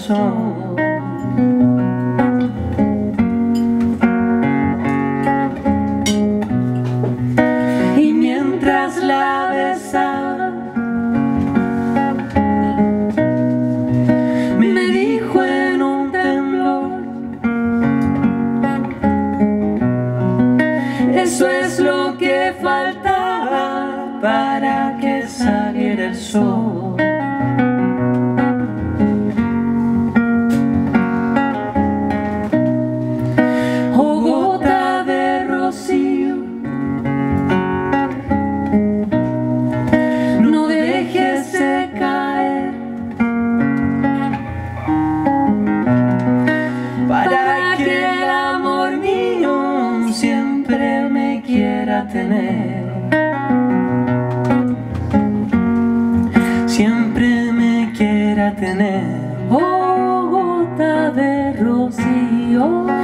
sol. Y mientras la besaba, me dijo en un temblor: eso es lo que faltaba para que saliera el sol. Oh, gota de rocío, no dejes de caer, para que el amor mío siempre me quiera tener. Siempre me quiera tener. Oh, gota de rocío.